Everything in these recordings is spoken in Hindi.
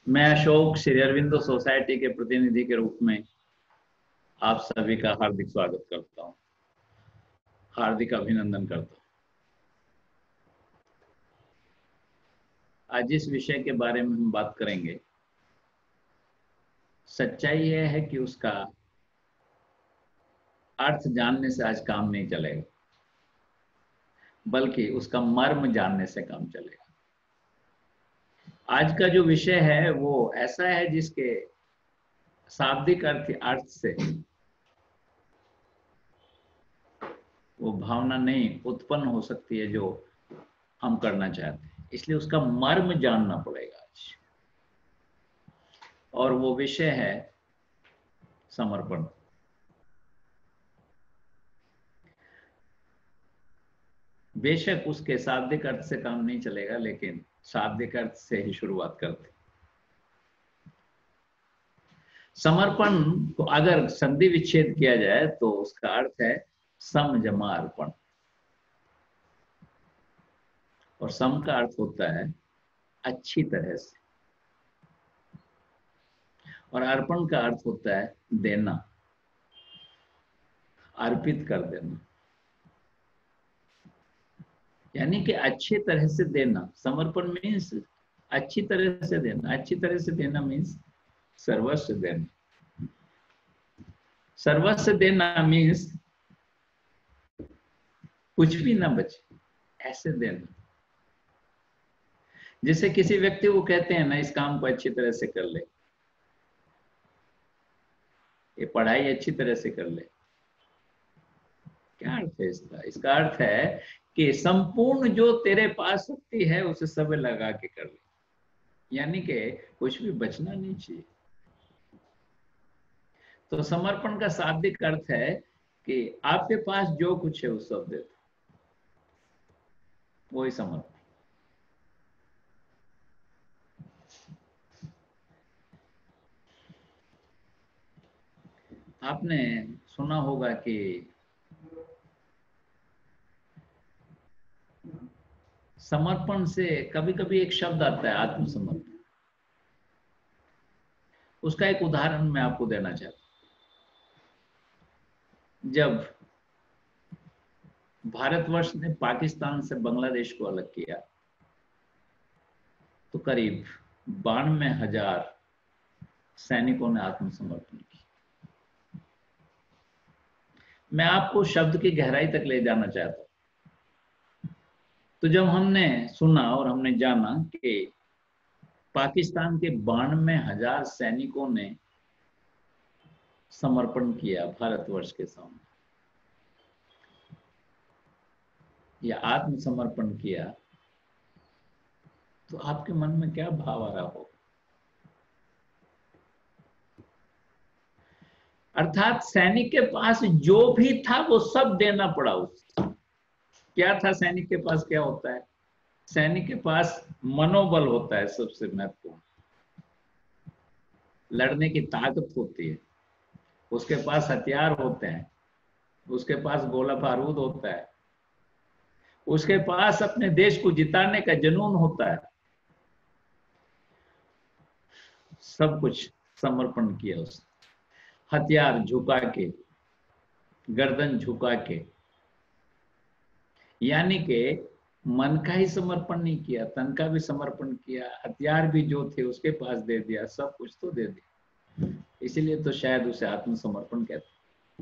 मैं अशोक श्री अरविंदो सोसाइटी के प्रतिनिधि के रूप में आप सभी का हार्दिक स्वागत करता हूं, हार्दिक अभिनंदन करता हूं। आज जिस विषय के बारे में हम बात करेंगे, सच्चाई यह है कि उसका अर्थ जानने से आज काम नहीं चलेगा, बल्कि उसका मर्म जानने से काम चलेगा। आज का जो विषय है वो ऐसा है जिसके शाब्दिक अर्थ से वो भावना नहीं उत्पन्न हो सकती है जो हम करना चाहते हैं, इसलिए उसका मर्म जानना पड़ेगा आज। और वो विषय है समर्पण। बेशक उसके शाब्दिक अर्थ से काम नहीं चलेगा, लेकिन शाब्दिक अर्थ से ही शुरुआत करते। समर्पण को अगर संधि विच्छेद किया जाए तो उसका अर्थ है सम जमा अर्पण, और सम का अर्थ होता है अच्छी तरह से, और अर्पण का अर्थ होता है देना, अर्पित कर देना, यानी कि अच्छी तरह से देना। समर्पण मीन्स अच्छी तरह से देना। अच्छी तरह से देना मीन्स सर्वस्व देना। सर्वस्व देना मीन्स कुछ भी ना बचे, ऐसे देना। जैसे किसी व्यक्ति को कहते हैं ना, इस काम को अच्छी तरह से कर ले, ये पढ़ाई अच्छी तरह से कर ले। क्या अर्थ है इसका? इसका अर्थ है कि संपूर्ण जो तेरे पास शक्ति है उसे सब लगा के कर ले, यानी कि कुछ भी बचना नहीं चाहिए। तो समर्पण का शाब्दिक अर्थ है कि आपके पास जो कुछ है वो सब दे दो, वही समर्पण। आपने सुना होगा कि समर्पण से कभी कभी एक शब्द आता है आत्मसमर्पण। उसका एक उदाहरण मैं आपको देना चाहता हूं। जब भारतवर्ष ने पाकिस्तान से बांग्लादेश को अलग किया तो करीब 92,000 सैनिकों ने आत्मसमर्पण किया। मैं आपको शब्द की गहराई तक ले जाना चाहता हूं। तो जब हमने सुना और हमने जाना कि पाकिस्तान के 92,000 सैनिकों ने समर्पण किया भारतवर्ष के सामने, या आत्मसमर्पण किया, तो आपके मन में क्या भाव आ रहा होगा? अर्थात सैनिक के पास जो भी था वो सब देना पड़ा उससे। क्या था सैनिक के पास? क्या होता है सैनिक के पास? मनोबल होता है सबसे महत्वपूर्ण। लड़ने की ताकत होती है, उसके पास हथियार होते हैं, उसके पास गोला बारूद होता है, उसके पास अपने देश को जिताने का जुनून होता है। सब कुछ समर्पण किया उसने, हथियार झुका के, गर्दन झुका के, यानी कि मन का ही समर्पण नहीं किया, तन का भी समर्पण किया, हथियार भी जो थे उसके पास दे दिया, सब कुछ तो दे दिया। इसीलिए तो शायद उसे आत्मसमर्पण कहते।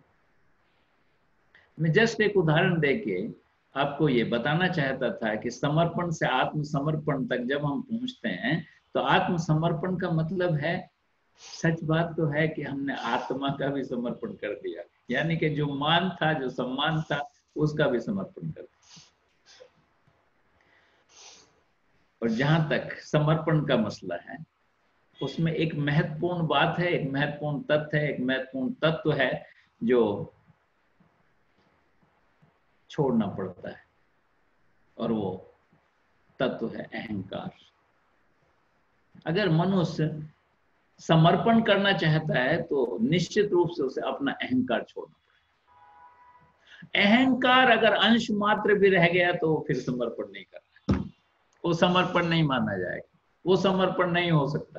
मैं जस्ट एक उदाहरण देके आपको ये बताना चाहता था कि समर्पण से आत्मसमर्पण तक जब हम पहुंचते हैं तो आत्मसमर्पण का मतलब है, सच बात तो है कि हमने आत्मा का भी समर्पण कर दिया, यानी कि जो मान था, जो सम्मान था, उसका भी समर्पण कर दिया। और जहां तक समर्पण का मसला है, उसमें एक महत्वपूर्ण बात है, एक महत्वपूर्ण तथ्य है, एक महत्वपूर्ण तत्व है जो छोड़ना पड़ता है, और वो तत्व है अहंकार। अगर मनुष्य समर्पण करना चाहता है तो निश्चित रूप से उसे अपना अहंकार छोड़ना पड़ेगा। अहंकार अगर अंश मात्र भी रह गया तो फिर समर्पण नहीं करना, वो समर्पण नहीं माना जाएगा। वो समर्पण नहीं हो सकता।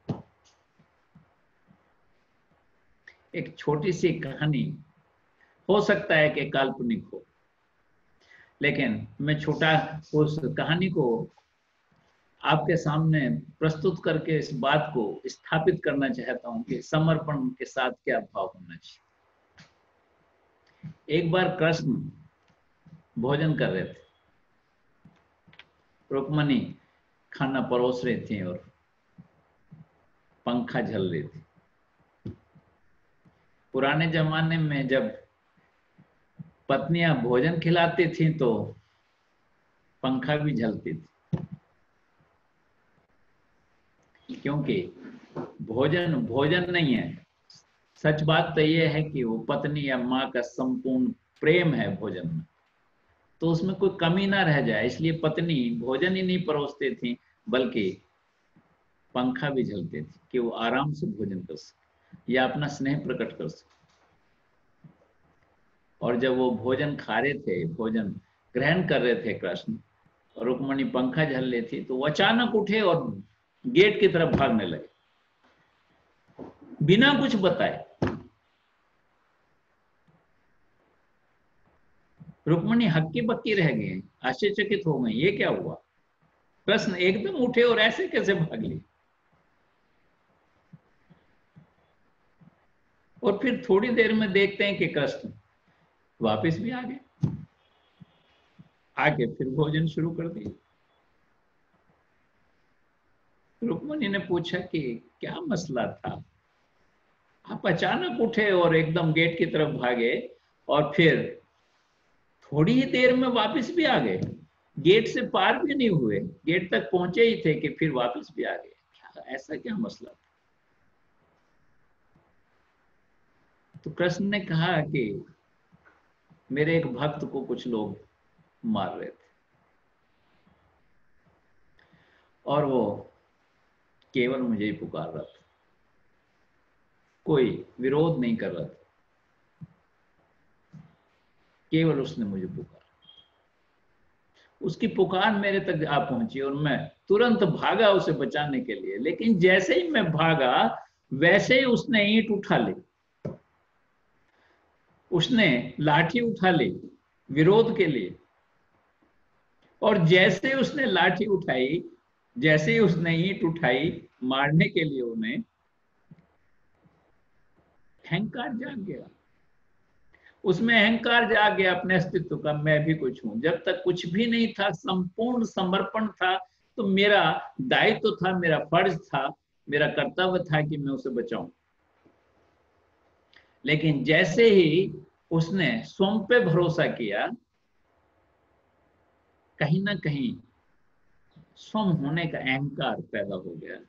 एक छोटी सी कहानी, हो सकता है कि काल्पनिक हो, लेकिन मैं छोटा उस कहानी को आपके सामने प्रस्तुत करके इस बात को स्थापित करना चाहता हूं कि समर्पण के साथ क्या भाव होना चाहिए। एक बार कृष्ण भोजन कर रहे थे, रुक्मणी खाना परोस रही थी और पंखा झल रही थी। पुराने जमाने में जब पत्नियां भोजन खिलाती थी तो पंखा भी झलती थी, क्योंकि भोजन भोजन नहीं है। सच बात तो यह है कि वो पत्नी या माँ का संपूर्ण प्रेम है भोजन में, तो उसमें कोई कमी ना रह जाए, इसलिए पत्नी भोजन ही नहीं परोसती थी बल्कि पंखा भी झलती थी कि वो आराम से भोजन कर सके या अपना स्नेह प्रकट कर सके। और जब वो भोजन खा रहे थे, भोजन ग्रहण कर रहे थे कृष्ण, और रुक्मणी पंखा झल रही थी, तो वो अचानक उठे और गेट की तरफ भागने लगे बिना कुछ बताए। रुक्मणी हक्की बक्की रह गई, आश्चर्यचकित हो गई, ये क्या हुआ? कृष्ण एकदम उठे और ऐसे कैसे भाग लिए? और फिर थोड़ी देर में देखते हैं कि कृष्ण वापस भी आ गए, आके फिर भोजन शुरू कर दिया। रुक्मणी ने पूछा कि क्या मसला था, आप अचानक उठे और एकदम गेट की तरफ भागे और फिर थोड़ी ही देर में वापस भी आ गए, गेट से पार भी नहीं हुए, गेट तक पहुंचे ही थे कि फिर वापस भी आ गए, ऐसा क्या मसला था? तो कृष्ण ने कहा कि मेरे एक भक्त को कुछ लोग मार रहे थे और वो केवल मुझे ही पुकार रहा था, कोई विरोध नहीं कर रहा था, केवल उसने मुझे पुकारा। उसकी पुकार मेरे तक आ पहुंची और मैं तुरंत भागा उसे बचाने के लिए, लेकिन जैसे ही मैं भागा वैसे ही उसने ईंट उठा ली, उसने लाठी उठा ली विरोध के लिए। और जैसे उसने लाठी उठाई, जैसे ही उसने ईंट उठाई मारने के लिए, उन्हें अहंकार जाग गया, उसमें अहंकार जाग गया अपने अस्तित्व का, मैं भी कुछ हूं। जब तक कुछ भी नहीं था, संपूर्ण समर्पण था, तो मेरा दायित्व था, मेरा फर्ज था, मेरा कर्तव्य था कि मैं उसे बचाऊं। लेकिन जैसे ही उसने स्वयं पे भरोसा किया, कहीं ना कहीं स्वयं होने का अहंकार पैदा हो गया,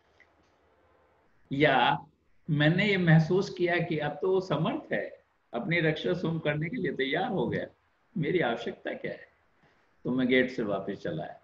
या मैंने ये महसूस किया कि अब तो वो समर्थ है, अपनी रक्षा स्वयं करने के लिए तैयार हो गया, मेरी आवश्यकता क्या है? तो मैं गेट से वापस चला आया।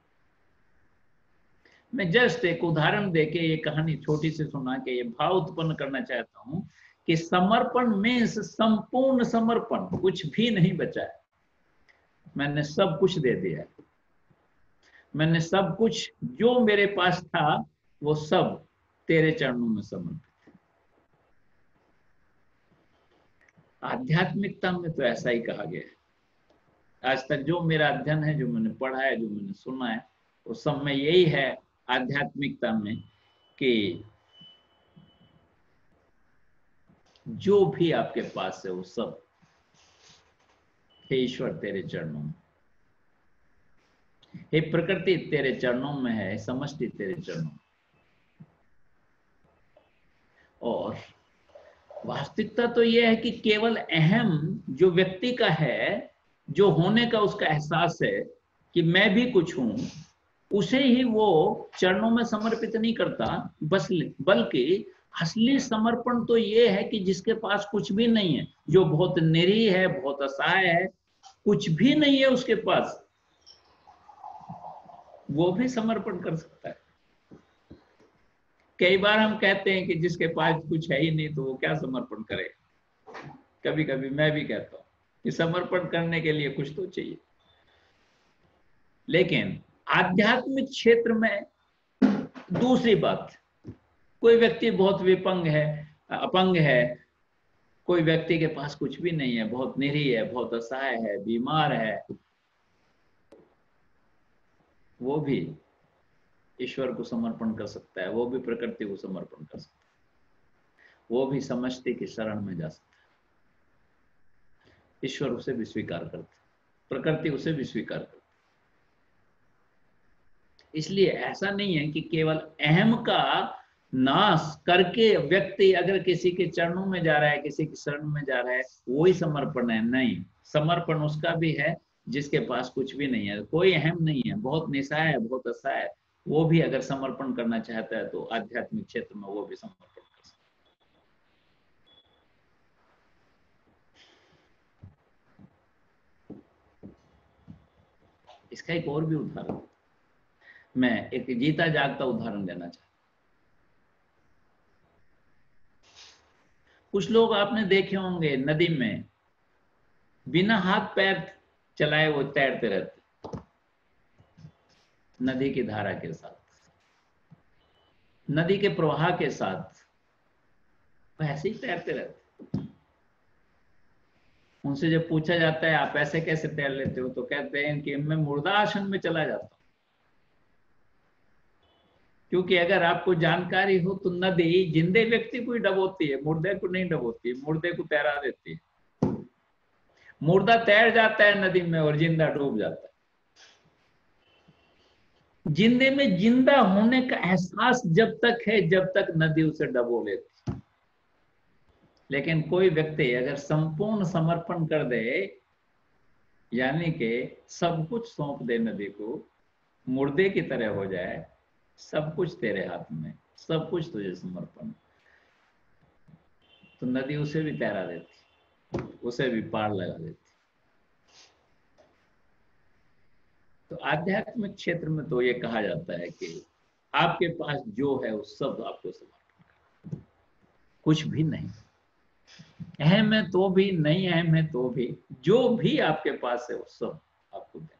मैं जस्ट एक उदाहरण देके ये कहानी छोटी सी सुना के ये भाव उत्पन्न करना चाहता हूं कि समर्पण मीन्स संपूर्ण समर्पण, कुछ भी नहीं बचा है। मैंने सब कुछ दे दिया, मैंने सब कुछ जो मेरे पास था वो सब तेरे चरणों में समर्पित। आध्यात्मिकता में तो ऐसा ही कहा गया है। आज तक जो मेरा अध्ययन है, जो मैंने पढ़ा है, जो मैंने सुना है, वो सब में यही है आध्यात्मिकता में कि जो भी आपके पास है वो सब हे ईश्वर तेरे चरणों में, हे प्रकृति तेरे चरणों में है, समष्टि तेरे चरणों में। और वास्तविकता तो यह है कि केवल अहम जो व्यक्ति का है, जो होने का उसका एहसास है कि मैं भी कुछ हूं, उसे ही वो चरणों में समर्पित नहीं करता, बस बल्कि असली समर्पण तो ये है कि जिसके पास कुछ भी नहीं है, जो बहुत निरीह है, बहुत असहाय है, कुछ भी नहीं है उसके पास, वो भी समर्पण कर सकता है। कई बार हम कहते हैं कि जिसके पास कुछ है ही नहीं तो वो क्या समर्पण करे। कभी कभी मैं भी कहता हूं कि समर्पण करने के लिए कुछ तो चाहिए। लेकिन आध्यात्मिक क्षेत्र में दूसरी बात, कोई व्यक्ति बहुत विपंग है, अपंग है, कोई व्यक्ति के पास कुछ भी नहीं है, बहुत निरीह है, बहुत असहाय है, बीमार है, वो भी ईश्वर को समर्पण कर सकता है, वो भी प्रकृति को समर्पण कर सकता है, वो भी समष्टि की शरण में जा सकता है। ईश्वर उसे भी स्वीकार करता है, प्रकृति उसे भी स्वीकार करती है। इसलिए ऐसा नहीं है कि केवल अहम का नाश करके व्यक्ति अगर किसी के चरणों में जा रहा है, किसी की शरण में जा रहा है, वो ही समर्पण है। नहीं, समर्पण उसका भी है जिसके पास कुछ भी नहीं है, कोई अहम नहीं है, बहुत निस्सहाय है, बहुत असहाय है, वो भी अगर समर्पण करना चाहता है तो आध्यात्मिक क्षेत्र में वो भी समर्पण कर सकता है। इसका एक और भी उदाहरण, मैं एक जीता जागता उदाहरण देना चाहता हूं। कुछ लोग आपने देखे होंगे नदी में बिना हाथ पैर चलाए वो तैरते रहते, नदी की धारा के साथ, नदी के प्रवाह के साथ वो ऐसे ही तैरते रहते। उनसे जब पूछा जाता है आप ऐसे कैसे तैर लेते हो, तो कहते हैं कि मैं मुर्दासन में चला जाता हूं। क्योंकि अगर आपको जानकारी हो तो नदी जिंदे व्यक्ति को ही डबोती है, मुर्दे को नहीं डबोती, मुर्दे को तैरा देती है। मुर्दा तैर जाता है नदी में और जिंदा डूब जाता है। जिंदे में जिंदा होने का एहसास जब तक है, जब तक नदी उसे डबो लेती। लेकिन कोई व्यक्ति अगर संपूर्ण समर्पण कर दे, यानी कि सब कुछ सौंप दे नदी को, मुर्दे की तरह हो जाए, सब कुछ तेरे हाथ में, सब कुछ तुझे समर्पण, तो नदी उसे भी तैरा देती, उसे भी पार लगा देती। तो आध्यात्मिक क्षेत्र में तो ये कहा जाता है कि आपके पास जो है वो सब आपको समर्पण करना, कुछ भी नहीं, अहम है तो भी, नहीं अहम है तो भी, जो भी आपके पास है वो सब आपको देना।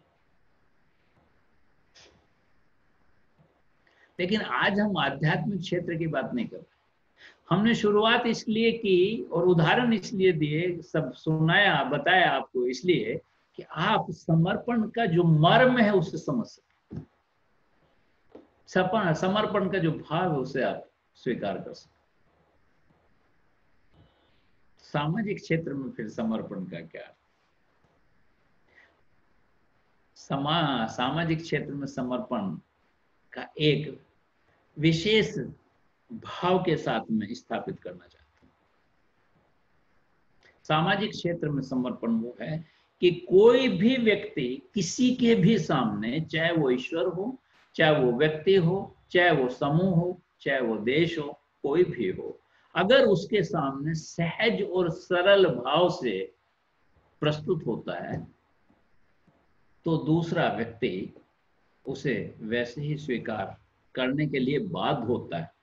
लेकिन आज हम आध्यात्मिक क्षेत्र की बात नहीं कर रहे। हमने शुरुआत इसलिए की और उदाहरण इसलिए दिए, सब सुनाया, बताया आपको, इसलिए कि आप समर्पण का जो मर्म है उसे समझ सकें, समर्पण का जो भाव है उसे आप स्वीकार कर सकें। सामाजिक क्षेत्र में फिर समर्पण का क्या, सामाजिक क्षेत्र में समर्पण का एक विशेष भाव के साथ में स्थापित करना चाहता हूं। सामाजिक क्षेत्र में समर्पण वो है कि कोई भी व्यक्ति किसी के भी सामने, चाहे वो ईश्वर हो, चाहे वो व्यक्ति हो, चाहे वो समूह हो, चाहे वो देश हो, कोई भी हो, अगर उसके सामने सहज और सरल भाव से प्रस्तुत होता है तो दूसरा व्यक्ति उसे वैसे ही स्वीकार करने के लिए बाध्य होता है।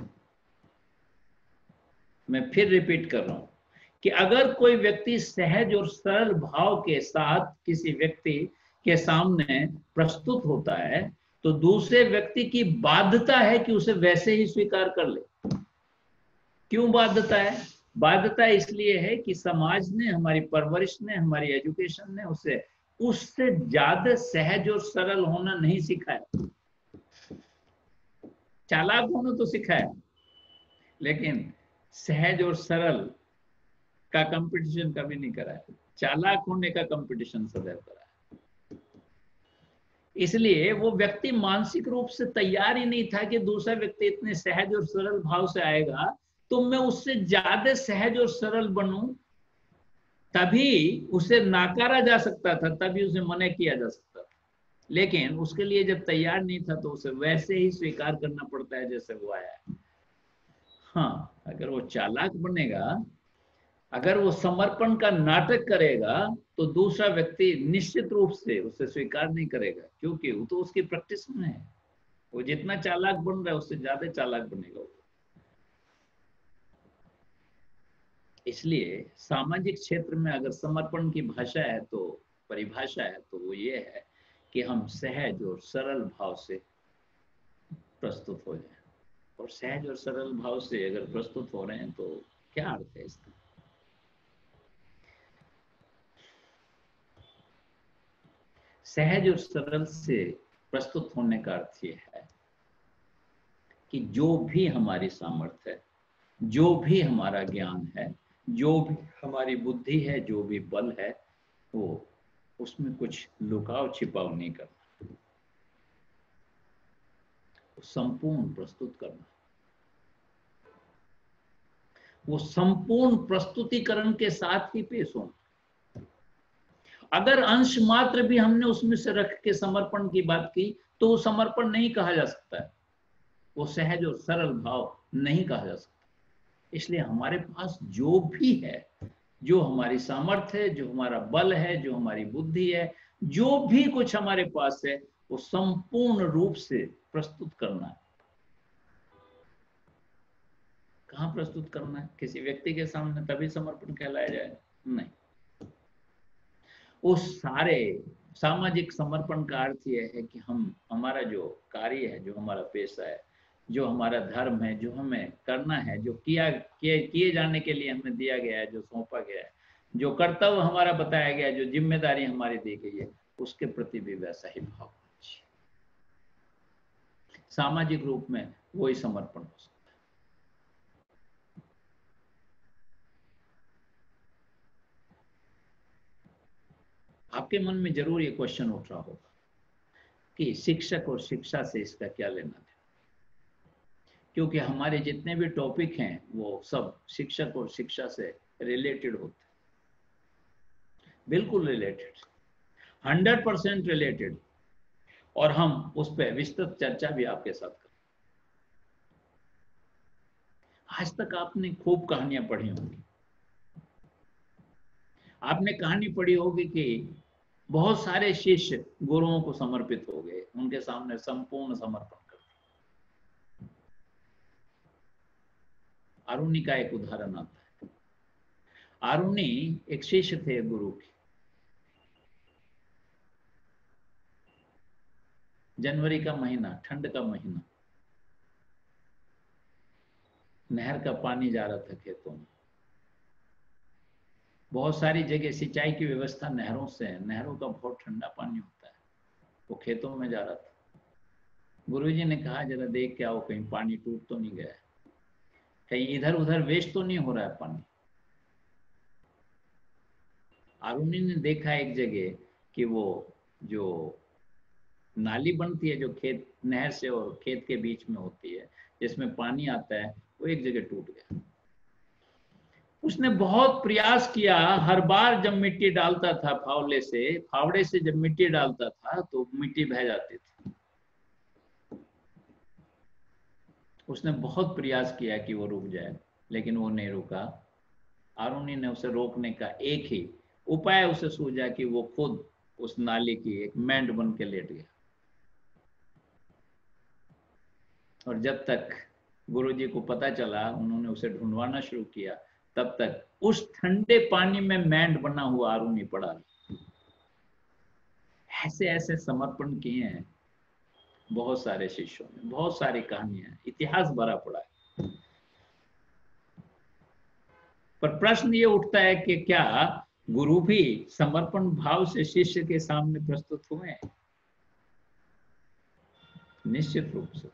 मैं फिर रिपीट कर रहा हूं कि अगर कोई व्यक्ति सहज और सरल भाव के साथ किसी व्यक्ति के सामने प्रस्तुत होता है तो दूसरे व्यक्ति की बाध्यता है कि उसे वैसे ही स्वीकार कर ले। क्यों बाध्यता है? बाध्यता इसलिए है कि समाज ने, हमारी परवरिश ने, हमारी एजुकेशन ने उसे उससे ज्यादा सहज और सरल होना नहीं सिखाया। चालाक होना तो सिखाया, लेकिन सहज और सरल का कंपटीशन कभी नहीं कराया। चालाक होने का कंपटीशन सदैव कराया। इसलिए वो व्यक्ति मानसिक रूप से तैयार ही नहीं था कि दूसरा व्यक्ति इतने सहज और सरल भाव से आएगा तो मैं उससे ज्यादा सहज और सरल बनूं, तभी उसे नाकारा जा सकता था, तभी उसे मना किया जा सकता था। लेकिन उसके लिए जब तैयार नहीं था तो उसे वैसे ही स्वीकार करना पड़ता है जैसे वो आया है। हाँ, अगर वो चालाक बनेगा, अगर वो समर्पण का नाटक करेगा तो दूसरा व्यक्ति निश्चित रूप से उसे स्वीकार नहीं करेगा, क्योंकि वो तो उसकी प्रैक्टिस में है। वो जितना चालाक बन रहा है उससे ज्यादा चालाक बनेगा वो। इसलिए सामाजिक क्षेत्र में अगर समर्पण की भाषा है तो, परिभाषा है तो वो ये है कि हम सहज और सरल भाव से प्रस्तुत हो जाए। और सहज और सरल भाव से अगर प्रस्तुत हो रहे हैं तो क्या अर्थ है इसका? सहज और सरल से प्रस्तुत होने का अर्थ ये है कि जो भी हमारी सामर्थ्य है, जो भी हमारा ज्ञान है, जो भी हमारी बुद्धि है, जो भी बल है, वो उसमें कुछ लुकाव छिपाव नहीं करना, संपूर्ण प्रस्तुत करना। वो संपूर्ण प्रस्तुतिकरण के साथ ही पेश होना। अगर अंश मात्र भी हमने उसमें से रख के समर्पण की बात की तो वो समर्पण नहीं कहा जा सकता है, वो सहज और सरल भाव नहीं कहा जा सकता। इसलिए हमारे पास जो भी है, जो हमारी सामर्थ्य है, जो हमारा बल है, जो हमारी बुद्धि है, जो भी कुछ हमारे पास है, वो संपूर्ण रूप से प्रस्तुत करना है। कहाँ प्रस्तुत करना है? किसी व्यक्ति के सामने, तभी समर्पण कहलाया जाए? नहीं। उस सारे सामाजिक समर्पण का अर्थ यह है कि हम, हमारा जो कार्य है, जो हमारा पेशा है, जो हमारा धर्म है, जो हमें करना है, जो किए जाने के लिए हमें दिया गया है, जो सौंपा गया है, जो कर्तव्य हमारा बताया गया है, जो जिम्मेदारी हमारी दी गई है, उसके प्रति भी वैसा ही भाव होना चाहिए। सामाजिक रूप में वही समर्पण हो सकता है। आपके मन में जरूर ये क्वेश्चन उठ रहा होगा कि शिक्षक और शिक्षा से इसका क्या लेना देना, क्योंकि हमारे जितने भी टॉपिक हैं वो सब शिक्षक और शिक्षा से रिलेटेड होते हैं। बिल्कुल रिलेटेड, 100% रिलेटेड। और हम उस पर विस्तृत चर्चा भी आपके साथ करें। आज तक आपने खूब कहानियां पढ़ी होंगी। आपने कहानी पढ़ी होगी कि बहुत सारे शिष्य गुरुओं को समर्पित हो गए, उनके सामने संपूर्ण समर्पण कर दिया। आरुणि का एक उदाहरण आता है। आरुणि एक शिष्य थे गुरु के। जनवरी का महीना, ठंड का महीना, नहर का पानी जा रहा था खेतों में। बहुत सारी जगह सिंचाई की व्यवस्था नहरों से है, नहरों का बहुत ठंडा पानी होता है। वो खेतों में जा रहा था। गुरुजी ने कहा जरा देख के आओ, कहीं पानी टूट तो नहीं गया है, कहीं इधर उधर वेस्ट तो नहीं हो रहा है पानी। आरुणि ने देखा एक जगह कि वो जो नाली बनती है, जो खेत नहर से और खेत के बीच में होती है, जिसमें पानी आता है, वो एक जगह टूट गया। उसने बहुत प्रयास किया, हर बार जब मिट्टी डालता था फावड़े से जब मिट्टी डालता था तो मिट्टी बह जाती थी। उसने बहुत प्रयास किया कि वो रुक जाए, लेकिन वो नहीं रुका। आरुणि ने उसे रोकने का एक ही उपाय उसे सूझा कि वो खुद उस नाली की एक मेंढ बन के लेट गया। और जब तक गुरुजी को पता चला, उन्होंने उसे ढूंढवाना शुरू किया, तब तक उस ठंडे पानी में मेंढ बना हुआ आरुणि पड़ा। ऐसे ऐसे समर्पण किए हैं बहुत सारे शिष्यों ने, बहुत सारी कहानियां, इतिहास भरा पड़ा है। पर प्रश्न ये उठता है कि क्या गुरु भी समर्पण भाव से शिष्य के सामने प्रस्तुत हुए हैं? निश्चित रूप से,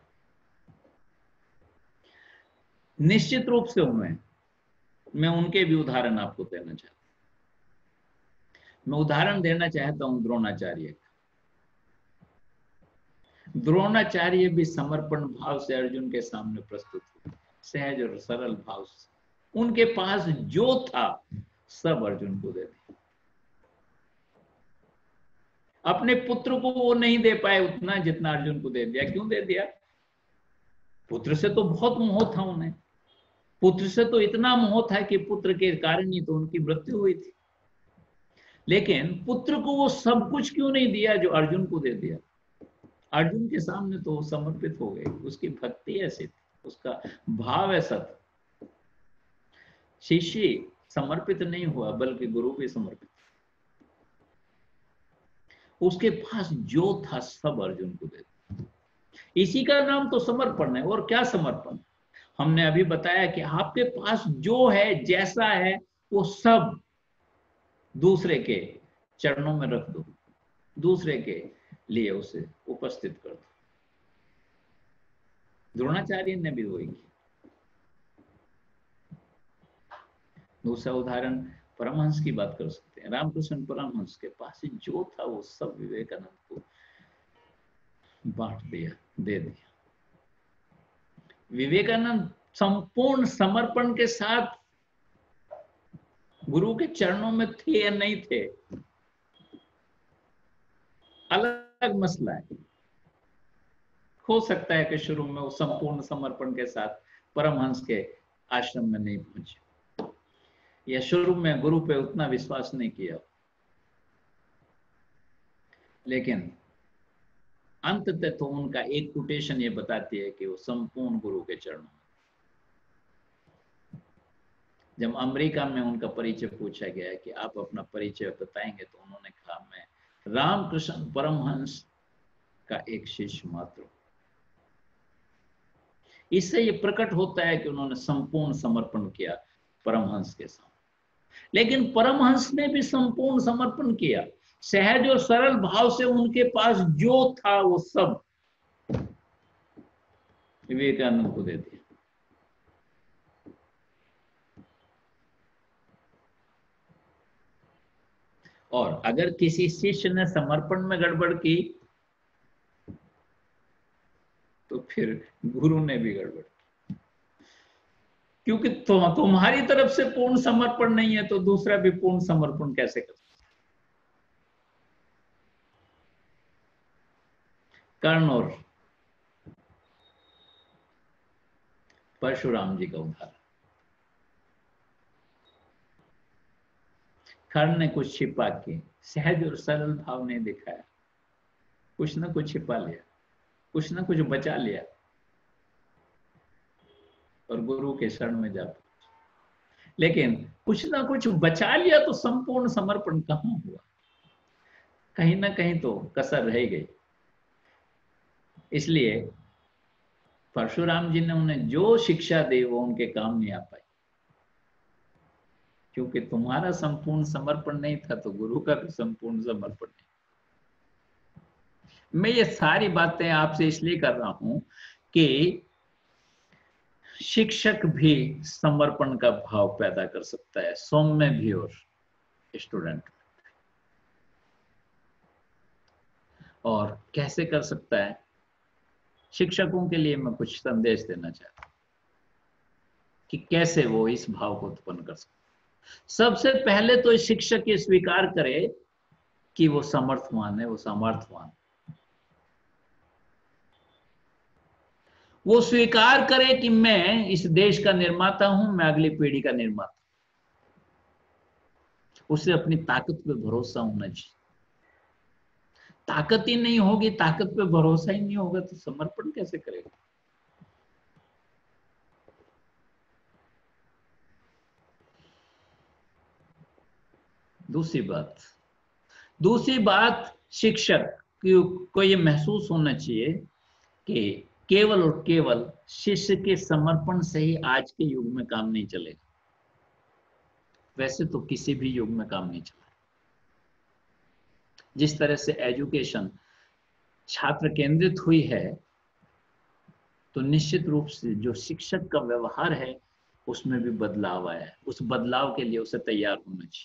निश्चित रूप से हुए हैं। मैं उनके भी उदाहरण आपको देना चाहता हूं। मैं उदाहरण देना चाहता हूं द्रोणाचार्य का। द्रोणाचार्य भी समर्पण भाव से अर्जुन के सामने प्रस्तुत हुए, सहज और सरल भाव से। उनके पास जो था सब अर्जुन को दे दिया। अपने पुत्र को वो नहीं दे पाए उतना जितना अर्जुन को दे दिया। क्यों दे दिया? पुत्र से तो बहुत मोह था उन्हें। पुत्र से तो इतना मोह था कि पुत्र के कारण ही तो उनकी मृत्यु हुई थी। लेकिन पुत्र को वो सब कुछ क्यों नहीं दिया जो अर्जुन को दे दिया? अर्जुन के सामने तो वो समर्पित हो गए। उसकी भक्ति ऐसी थी, उसका भाव ऐसा था। शिष्य समर्पित नहीं हुआ, बल्कि गुरु भी समर्पित। उसके पास जो था सब अर्जुन को दे दिया। इसी का नाम तो समर्पण है। और क्या समर्पण? हमने अभी बताया कि आपके पास जो है, जैसा है, वो सब दूसरे के चरणों में रख दो, दूसरे के लिए उसे उपस्थित कर दो। द्रोणाचार्य ने भी वही किया। दूसरा उदाहरण परमहंस की बात कर सकते हैं। रामकृष्ण परमहंस के पास जो था वो सब विवेकानंद को बांट दिया, दे दिया। विवेकानंद संपूर्ण समर्पण के साथ गुरु के चरणों में थे या नहीं थे, अलग मसला है। हो सकता है कि शुरू में वो संपूर्ण समर्पण के साथ परमहंस के आश्रम में नहीं पहुंचे, या शुरू में गुरु पे उतना विश्वास नहीं किया, लेकिन अंततः तो उनका एक कोटेशन ये बताती है कि वो संपूर्ण गुरु के चरणों में। जब अमेरिका में उनका परिचय पूछा गया है कि आप अपना परिचय बताएंगे, तो उन्होंने कहा, मैं रामकृष्ण परमहंस का एक शिष्य मात्र। इससे ये प्रकट होता है कि उन्होंने संपूर्ण समर्पण किया परमहंस के साथ। लेकिन परमहंस ने भी संपूर्ण समर्पण किया, सहज और सरल भाव से उनके पास जो था वो सब विवेकानंद को दे दिया। और अगर किसी शिष्य ने समर्पण में गड़बड़ की, तो फिर गुरु ने भी गड़बड़ की। क्योंकि तुम्हारी तरफ से पूर्ण समर्पण नहीं है, तो दूसरा भी पूर्ण समर्पण कैसे कर सकता? कर्ण और परशुराम जी का उदाहरण। कर्ण ने कुछ छिपा के सहज और सरल भाव नहीं दिखाया, कुछ ना कुछ छिपा लिया, कुछ ना कुछ बचा लिया, और गुरु के शरण में जा पहुंचा। लेकिन कुछ ना कुछ बचा लिया तो संपूर्ण समर्पण कहां हुआ? कहीं ना कहीं तो कसर रह गई। इसलिए परशुराम जी ने उन्हें जो शिक्षा दी वो उनके काम नहीं आ पाई, क्योंकि तुम्हारा संपूर्ण समर्पण नहीं था, तो गुरु का भी संपूर्ण समर्पण नहीं। मैं ये सारी बातें आपसे इसलिए कर रहा हूं कि शिक्षक भी समर्पण का भाव पैदा कर सकता है, सौम्य भी और स्टूडेंट। और कैसे कर सकता है? शिक्षकों के लिए मैं कुछ संदेश देना चाहता हूं कि कैसे वो इस भाव को उत्पन्न कर सकते। सबसे पहले तो शिक्षक ये स्वीकार करे कि वो समर्थवान है, वो सामर्थ्यवान। वो स्वीकार करे कि मैं इस देश का निर्माता हूं, मैं अगली पीढ़ी का निर्माता। उसे अपनी ताकत पे भरोसा होना चाहिए। ताकत ही नहीं होगी, ताकत पे भरोसा ही नहीं होगा, तो समर्पण कैसे करेगा? दूसरी बात शिक्षक को ये महसूस होना चाहिए कि केवल और केवल शिष्य के समर्पण से ही आज के युग में काम नहीं चलेगा। वैसे तो किसी भी युग में काम नहीं चलेगा। जिस तरह से एजुकेशन छात्र केंद्रित हुई है, तो निश्चित रूप से जो शिक्षक का व्यवहार है उसमें भी बदलाव आया है। उस बदलाव के लिए उसे तैयार होना चाहिए।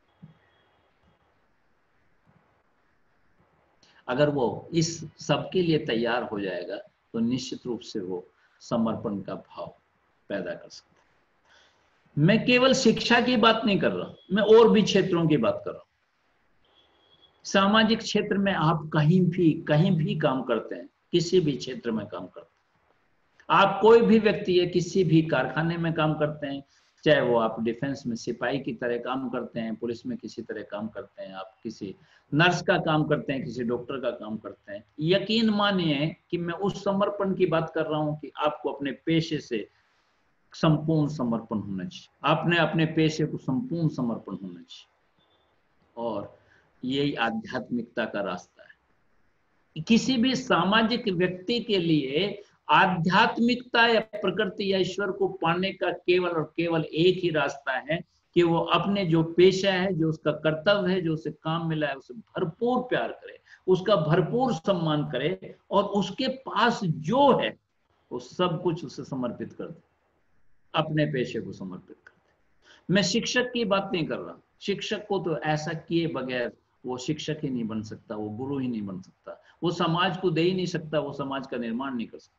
अगर वो इस सब के लिए तैयार हो जाएगा, तो निश्चित रूप से वो समर्पण का भाव पैदा कर सकता है। मैं केवल शिक्षा की बात नहीं कर रहा, मैं और भी क्षेत्रों की बात कर रहा हूं। सामाजिक क्षेत्र में आप कहीं भी काम करते हैं, किसी भी क्षेत्र में काम करते हैं, आप कोई भी व्यक्ति है, किसी भी कारखाने में काम करते हैं, चाहे वो आप डिफेंस में सिपाही की तरह काम करते हैं, पुलिस में किसी तरह काम करते हैं, आप किसी नर्स का काम करते हैं, किसी डॉक्टर का काम करते हैं, यकीन मानिए कि मैं उस समर्पण की बात कर रहा हूं कि आपको अपने पेशे से संपूर्ण समर्पण होना चाहिए। आपने अपने पेशे को संपूर्ण समर्पण होना चाहिए। और यही आध्यात्मिकता का रास्ता है। किसी भी सामाजिक व्यक्ति के लिए आध्यात्मिकता या प्रकृति या ईश्वर को पाने का केवल और केवल एक ही रास्ता है कि वो अपने जो पेशा है, जो उसका कर्तव्य है, जो उसे काम मिला है, उसे भरपूर प्यार करे, उसका भरपूर सम्मान करे और उसके पास जो है वो सब कुछ उसे समर्पित कर दे, अपने पेशे को समर्पित कर दे। मैं शिक्षक की बात नहीं कर रहा। शिक्षक को तो ऐसा किए बगैर वो शिक्षक ही नहीं बन सकता, वो गुरु ही नहीं बन सकता, वो समाज को दे ही नहीं सकता, वो समाज का निर्माण नहीं कर सकता।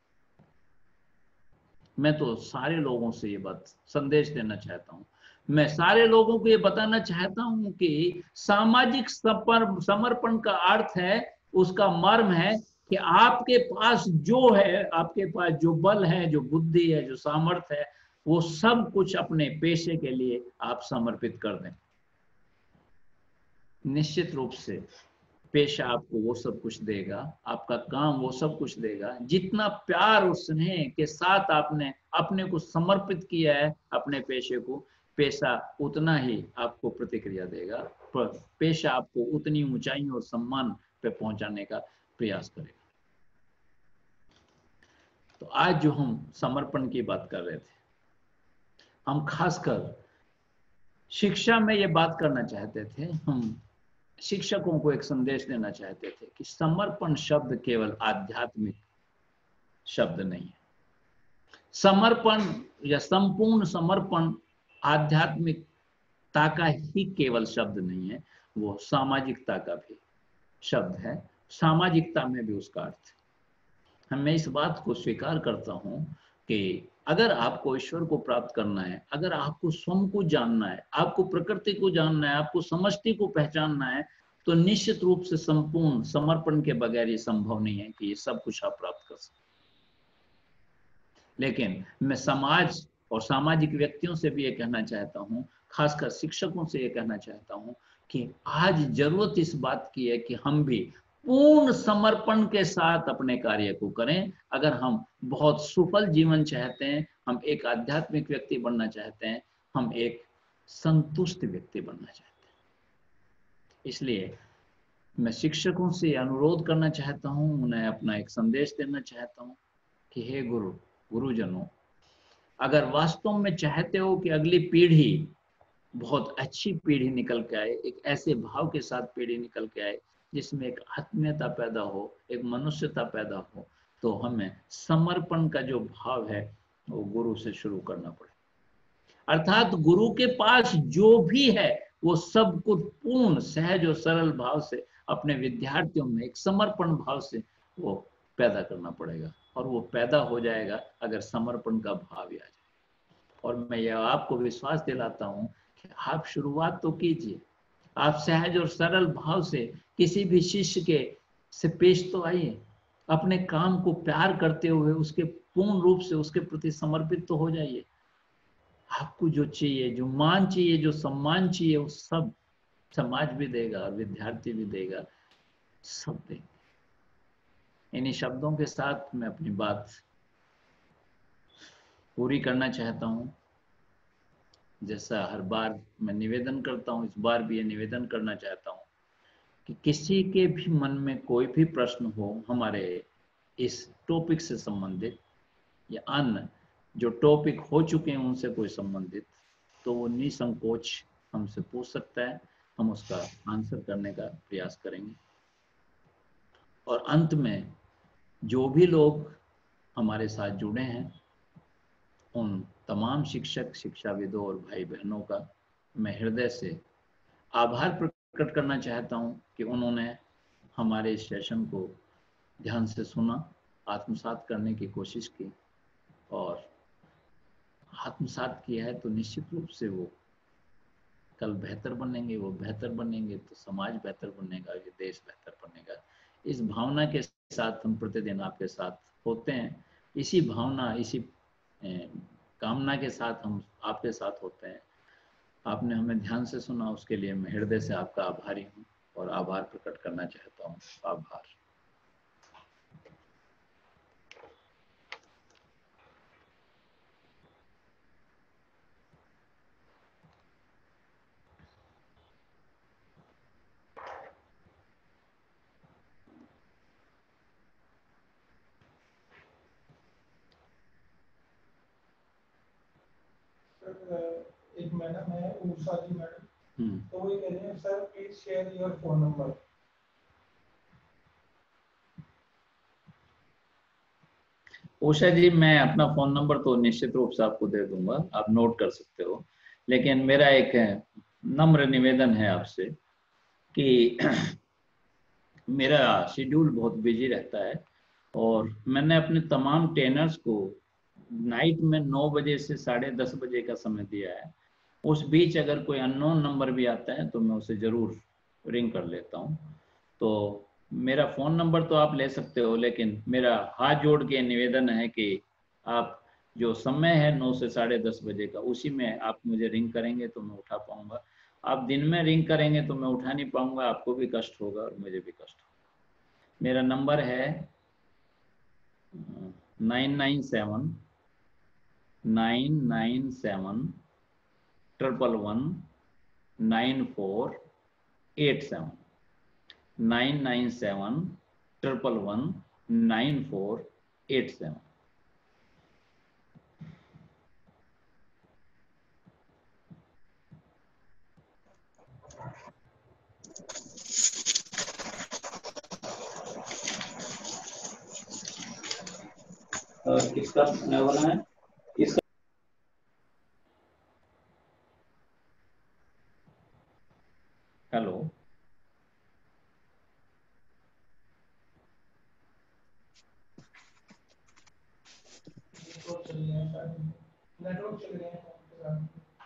मैं तो सारे लोगों से ये बात संदेश देना चाहता हूँ। मैं सारे लोगों को ये बताना चाहता हूँ कि सामाजिक समर्पण का अर्थ है, उसका मर्म है कि आपके पास जो है, आपके पास जो बल है, जो बुद्धि है, जो सामर्थ्य है, वो सब कुछ अपने पेशे के लिए आप समर्पित कर दें। निश्चित रूप से पेशा आपको वो सब कुछ देगा, आपका काम वो सब कुछ देगा। जितना प्यार और स्नेह के साथ आपने अपने को समर्पित किया है अपने पेशे को, पेशा उतना ही आपको प्रतिक्रिया देगा, पेशा आपको उतनी ऊंचाई और सम्मान पे पहुंचाने का प्रयास करेगा। तो आज जो हम समर्पण की बात कर रहे थे, हम खासकर शिक्षा में ये बात करना चाहते थे। हम शिक्षकों को एक संदेश देना चाहते थे कि समर्पण शब्द केवल आध्यात्मिक शब्द नहीं है। समर्पण या संपूर्ण समर्पण आध्यात्मिकता का ही केवल शब्द नहीं है, वो सामाजिकता का भी शब्द है। सामाजिकता में भी उसका अर्थ है। मैं इस बात को स्वीकार करता हूं कि अगर आपको ईश्वर को प्राप्त करना है, अगर आपको स्वयं को जानना है, आपको प्रकृति को जानना है, आपको समष्टि को पहचानना है, तो निश्चित रूप से संपूर्ण समर्पण के बगैर ये संभव नहीं है कि ये सब कुछ आप प्राप्त कर सकें। लेकिन मैं समाज और सामाजिक व्यक्तियों से भी ये कहना चाहता हूँ, खासकर शिक्षकों से ये कहना चाहता हूँ कि आज जरूरत इस बात की है कि हम भी पूर्ण समर्पण के साथ अपने कार्य को करें। अगर हम बहुत सफल जीवन चाहते हैं, हम एक आध्यात्मिक व्यक्ति बनना चाहते हैं, हम एक संतुष्ट व्यक्ति बनना चाहते हैं, इसलिए मैं शिक्षकों से अनुरोध करना चाहता हूँ, उन्हें अपना एक संदेश देना चाहता हूँ कि हे गुरुजनों, अगर वास्तव में चाहते हो कि अगली पीढ़ी बहुत अच्छी पीढ़ी निकल के आए, एक ऐसे भाव के साथ पीढ़ी निकल के आए जिसमें एक आत्मीयता पैदा हो, एक मनुष्यता पैदा हो, तो हमें समर्पण का जो भाव है वो गुरु से शुरू करना पड़े। अर्थात गुरु के पास जो भी है वो सब कुछ पूर्ण सहज और सरल भाव से अपने विद्यार्थियों में एक समर्पण भाव से वो पैदा करना पड़ेगा, और वो पैदा हो जाएगा अगर समर्पण का भाव ही आ जाए। और मैं यह आपको विश्वास दिलाता हूं कि आप शुरुआत तो कीजिए, आप सहज और सरल भाव से किसी भी शिष्य के से पेश तो आइए, अपने काम को प्यार करते हुए उसके पूर्ण रूप से उसके प्रति समर्पित तो हो जाइए। आपको जो चाहिए, जो मान चाहिए, जो सम्मान चाहिए, वो सब समाज भी देगा, विद्यार्थी भी देगा, सब देंगे। इन्हीं शब्दों के साथ मैं अपनी बात पूरी करना चाहता हूँ। जैसा हर बार मैं निवेदन करता हूँ, इस बार भी ये निवेदन करना चाहता हूँ कि किसी के भी मन में कोई भी प्रश्न हो हमारे इस टॉपिक से संबंधित या अन्य जो टॉपिक हो चुके हैं उनसे कोई संबंधित, तो वो निसंकोच हमसे पूछ सकता है, हम उसका आंसर करने का प्रयास करेंगे। और अंत में जो भी लोग हमारे साथ जुड़े हैं, उन तमाम शिक्षक, शिक्षाविदों और भाई बहनों का मैं हृदय से आभार प्रकट करना चाहता हूं कि उन्होंने हमारे इस सेशन को ध्यान से सुना, आत्मसात करने की कोशिश की, और आत्मसात किया है तो निश्चित रूप से वो कल बेहतर बनेंगे, वो बेहतर बनेंगे तो समाज बेहतर बनेगा, ये देश बेहतर बनेगा। इस भावना के साथ हम प्रतिदिन आपके साथ होते हैं, इसी भावना, इसी कामना के साथ हम आपके साथ होते हैं। आपने हमें ध्यान से सुना, उसके लिए मैं हृदय से आपका आभारी हूँ और आभार प्रकट करना चाहता हूँ। आभार। एक मैडम है उषा जी मैडम, तो वो ये कह रहे हैं sir please share your phone number. Usha ji, मैं अपना फोन नंबर तो निश्चित रूप से आपको दे दूंगा, आप नोट कर सकते हो। लेकिन मेरा एक नम्र निवेदन है आपसे कि मेरा शेड्यूल बहुत बिजी रहता है और मैंने अपने तमाम ट्रेनर्स को नाइट में 9 बजे से 10:30 बजे का समय दिया है। उस बीच अगर कोई अननोन नंबर भी आता है तो मैं उसे ज़रूर रिंग कर लेता हूँ। तो मेरा फ़ोन नंबर तो आप ले सकते हो, लेकिन मेरा हाथ जोड़ के निवेदन है कि आप जो समय है 9 से 10:30 बजे का, उसी में आप मुझे रिंग करेंगे तो मैं उठा पाऊँगा। आप दिन में रिंग करेंगे तो मैं उठा नहीं पाऊँगा, आपको भी कष्ट होगा और मुझे भी कष्ट होगा। मेरा नंबर है 997 9487 997 किसका वाला है? इसका हेलो नेटवर्क चल रहे हैं।